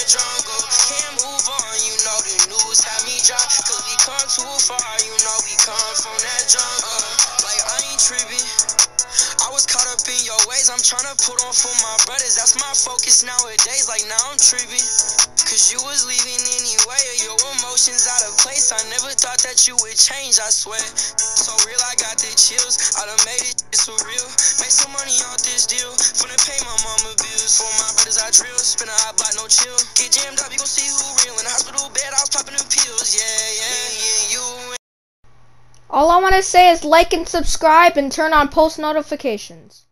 jungle. Can't move on, you know the news had me dry. Cause we come too far, you know we come from that jungle. Like I ain't tripping, I was caught up in your ways. I'm tryna put on for my brothers, that's my focus nowadays. Like now I'm tripping, cause you was leaving anyway. Your emotions out of place, I never thought that you would change, I swear. So real, I got the chills, I done made it surreal. Make some money off this deal, finna pay my mama bills. For my brothers I drill, spin a hot block, no chill. Get jammed up, you gon' see who real. In the hospital bed, I was popping them pills, you. All I want to say is like and subscribe and turn on post notifications.